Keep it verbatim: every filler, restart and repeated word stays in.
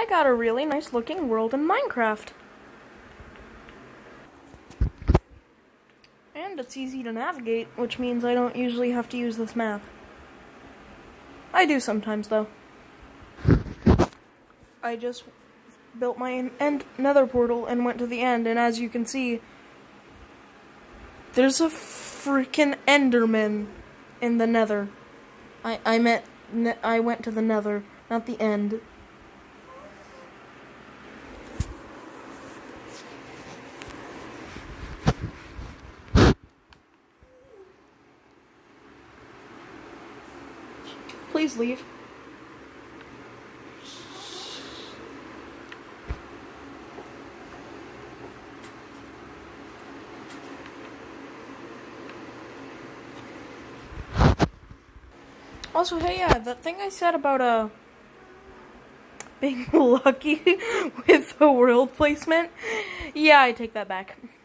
I got a really nice looking world in Minecraft. And it's easy to navigate, which means I don't usually have to use this map. I do sometimes, though. I just built my end nether portal and went to the end, and as you can see, there's a freaking Enderman in the nether. I, I meant, ne I went to the nether, not the end. Please leave. Also, hey, yeah, that thing I said about, uh, being lucky with the world placement, yeah, I take that back.